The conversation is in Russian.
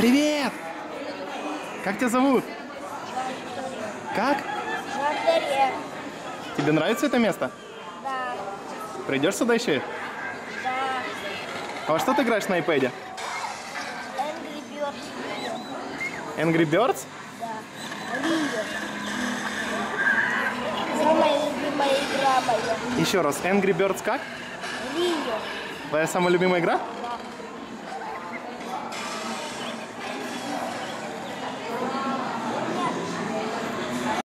Привет! Как тебя зовут? Как? Жан-Дарье. Тебе нравится это место? Да. Придешь сюда еще? Да. А во что ты играешь на iPad? Angry Birds. Angry Birds? Да. Рио. Самая любимая игра моя. Еще раз, Angry Birds как? Рио. Твоя самая любимая игра?